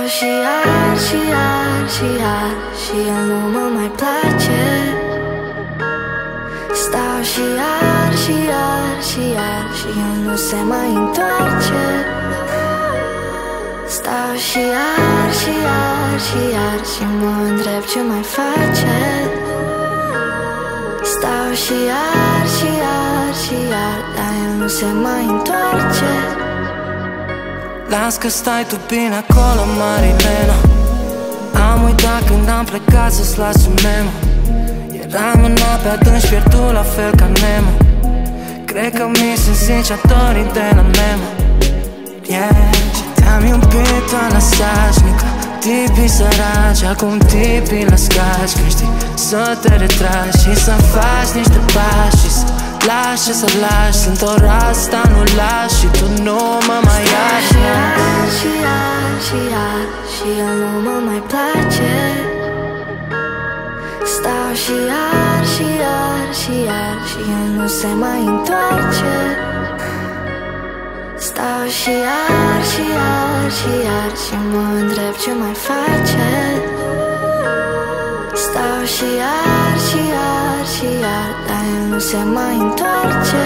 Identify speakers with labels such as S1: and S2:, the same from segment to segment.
S1: și iar, și iar, și iar, și el nu mă mai place. Stau și iar, și iar, și iar, și el nu se mai întoarce. Stau și iar, și iar, și iar, și mă întreb ce mai face. Stau și iar, și iar, și iar, dar el nu se mai întoarce.
S2: Las că stai tu bine acolo, Marilena. Am uitat când am plecat să-ți las un memo. Eram în ape adânci pierdut la fel ca Nemo. Cred că mi sunt sinceratorii de la Nemo. Yeah. Și te-am iubit doar la sașnică. Tipii săraci, acum tipii la scaci. Când știi să te retragi și să faci niște pași și să lași și să lași. Sunt ora asta, nu lași și tu nu mă mai iași.
S1: Și iar, și iar, și iar, și el nu mă mai place. Stau și iar, și iar, și iar, și el nu se mai întoarce. Stau și iar, și iar, și iar, și mă întreb ce mai face. Stau și iar, și iar, și iar, dar el nu se mai întoarce.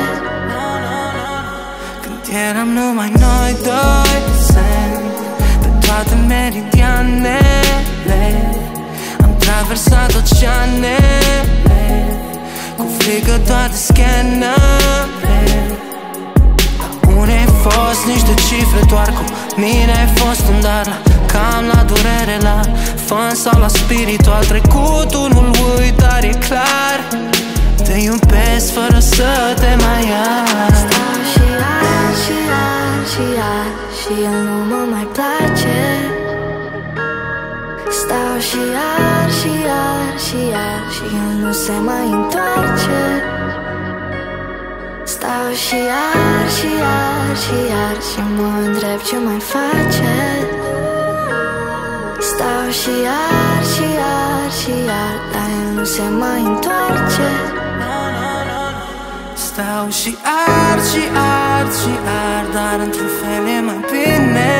S2: Când eram numai noi doi, pe toate meridianele am traversat oceanele, cu frică toate scanele. Unde ai fost niște cifre, doar cu mine ai fost un dar la cam la durere, la fan sau la spiritual. Trecutul nu-l uit, dar e clar, te iubesc fără să te mai iar.
S1: Stau și iar, și iar, și iar, și el nu mă mai place. Stau și iar, și iar, și iar, și el nu se mai întoarce. Stau și iar, și iar, și iar, și mă întreb ce mai face. Stau și iar, și iar, și iar, dar el nu se mai întoarce.
S2: Stau și ard, și ard, și ard, dar într-un fel e mai bine.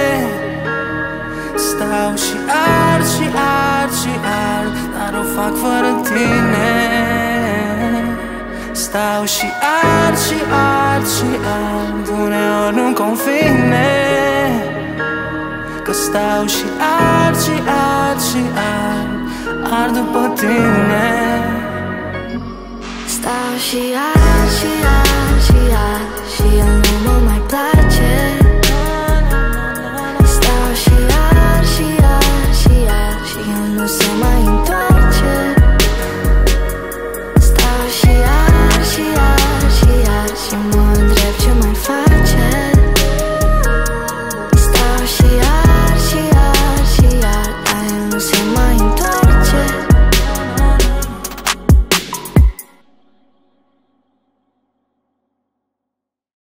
S2: Stau și ard, și ard, și ard, dar o fac fără tine. Stau și ard, și ard, și ard, uneori nu-mi convine că stau și ard, și ard, și ard, ard după tine.
S1: Stau și iar,